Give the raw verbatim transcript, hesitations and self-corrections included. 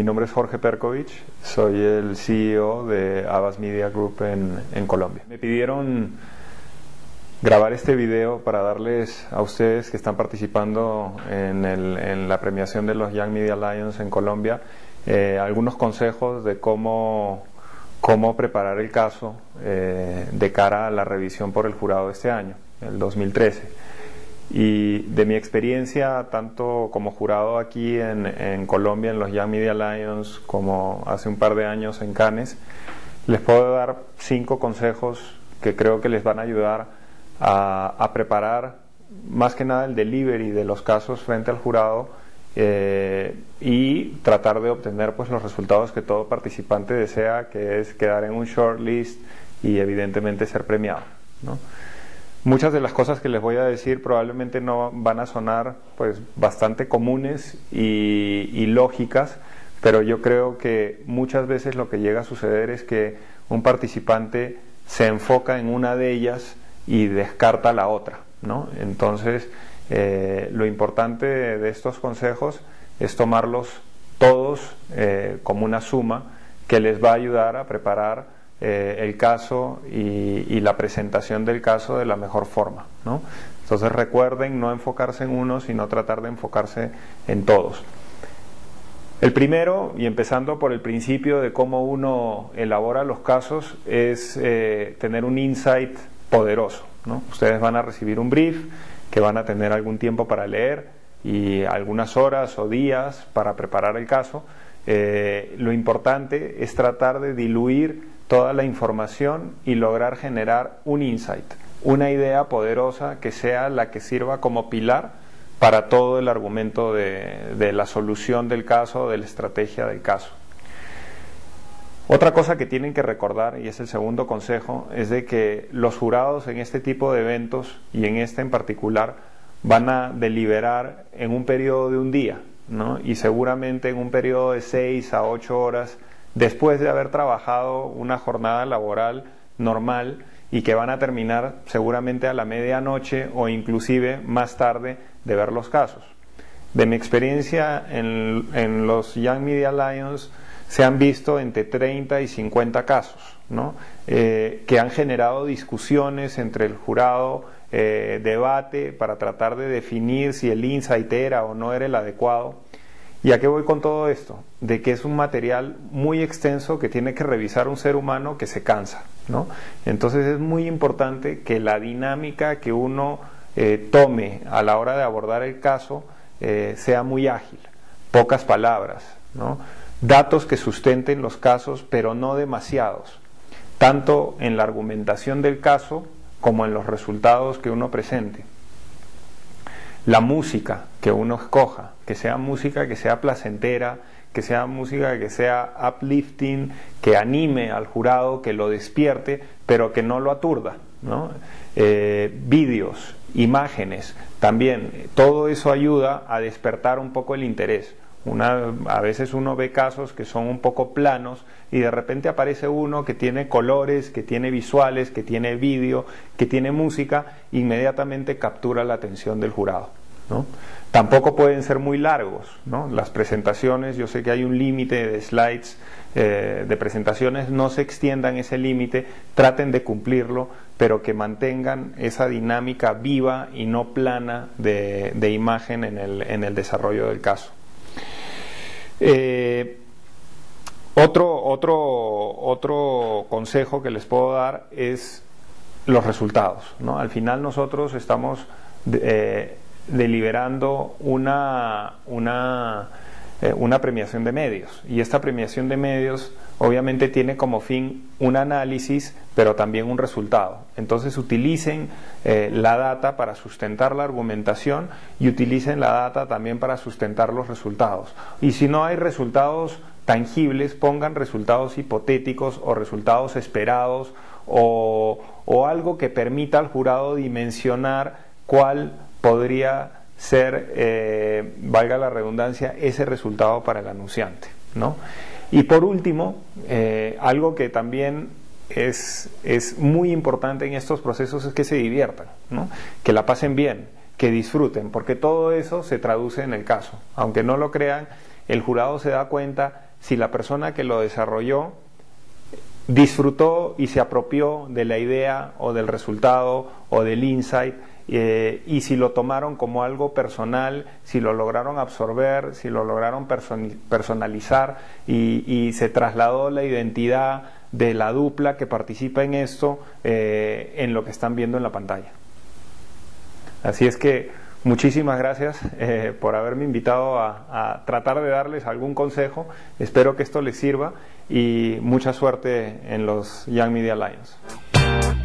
mi nombre es Jorge Perkovich, soy el C E O de Havas Media Group en, en Colombia. Me pidieron grabar este video para darles a ustedes que están participando en, el, en la premiación de los Young Media Lions en Colombia eh, algunos consejos de cómo, cómo preparar el caso eh, de cara a la revisión por el jurado de este año, el dos mil trece. Y de mi experiencia, tanto como jurado aquí en, en Colombia, en los Young Media Lions, como hace un par de años en Cannes, les puedo dar cinco consejos que creo que les van a ayudar a, a preparar más que nada el delivery de los casos frente al jurado eh, y tratar de obtener pues los resultados que todo participante desea, que es quedar en un shortlist y evidentemente ser premiado, ¿no? Muchas de las cosas que les voy a decir probablemente no van a sonar pues bastante comunes y, y lógicas, pero yo creo que muchas veces lo que llega a suceder es que un participante se enfoca en una de ellas y descarta la otra, ¿no? Entonces eh, lo importante de, de estos consejos es tomarlos todos eh, como una suma que les va a ayudar a preparar Eh, el caso y, y la presentación del caso de la mejor forma, ¿no? Entonces recuerden no enfocarse en uno, sino tratar de enfocarse en todos. El primero, y empezando por el principio de cómo uno elabora los casos, es eh, tener un insight poderoso, ¿no? Ustedes van a recibir un brief que van a tener algún tiempo para leer y algunas horas o días para preparar el caso. Eh, lo importante es tratar de diluir toda la información y lograr generar un insight, una idea poderosa que sea la que sirva como pilar para todo el argumento de, de la solución del caso, de la estrategia del caso. Otra cosa que tienen que recordar, y es el segundo consejo, es de que los jurados en este tipo de eventos, y en este en particular, van a deliberar en un periodo de un día, ¿no? Y seguramente en un periodo de seis a ocho horas después de haber trabajado una jornada laboral normal y que van a terminar seguramente a la medianoche o inclusive más tarde de ver los casos. De mi experiencia en, en los Young Media Lions se han visto entre treinta y cincuenta casos, ¿no? eh, que han generado discusiones entre el jurado, eh, debate para tratar de definir si el insight era o no era el adecuado. ¿Y a qué voy con todo esto? De que es un material muy extenso que tiene que revisar un ser humano que se cansa, ¿no? Entonces es muy importante que la dinámica que uno eh, tome a la hora de abordar el caso eh, sea muy ágil, pocas palabras, ¿no? Datos que sustenten los casos, pero no demasiados, tanto en la argumentación del caso como en los resultados que uno presente. La música que uno escoja, que sea música que sea placentera, que sea música que sea uplifting, que anime al jurado, que lo despierte, pero que no lo aturda, ¿no? Eh, vídeos, imágenes, también, todo eso ayuda a despertar un poco el interés. Una, a veces uno ve casos que son un poco planos y de repente aparece uno que tiene colores, que tiene visuales, que tiene vídeo, que tiene música, inmediatamente captura la atención del jurado, ¿no? Tampoco pueden ser muy largos, ¿no? Las presentaciones, yo sé que hay un límite de slides eh, de presentaciones, no se extiendan ese límite, traten de cumplirlo, pero que mantengan esa dinámica viva y no plana de, de imagen en el, en el desarrollo del caso. Eh, otro, otro, otro consejo que les puedo dar es los resultados, ¿no? Al final nosotros estamos eh, deliberando una, una, eh, una premiación de medios, y esta premiación de medios obviamente tiene como fin un análisis pero también un resultado. Entonces utilicen eh, la data para sustentar la argumentación y utilicen la data también para sustentar los resultados, y si no hay resultados tangibles, pongan resultados hipotéticos o resultados esperados o, o algo que permita al jurado dimensionar cuál podría ser, eh, valga la redundancia, ese resultado para el anunciante, ¿no? Y por último, eh, algo que también es, es muy importante en estos procesos es que se diviertan, ¿no? Que la pasen bien, que disfruten, porque todo eso se traduce en el caso. Aunque no lo crean, el jurado se da cuenta si la persona que lo desarrolló disfrutó y se apropió de la idea o del resultado o del insight, eh, y si lo tomaron como algo personal, si lo lograron absorber, si lo lograron person personalizar y, y se trasladó la identidad de la dupla que participa en esto eh, en lo que están viendo en la pantalla. Así es que muchísimas gracias eh, por haberme invitado a, a tratar de darles algún consejo. Espero que esto les sirva y mucha suerte en los Young Media Lions.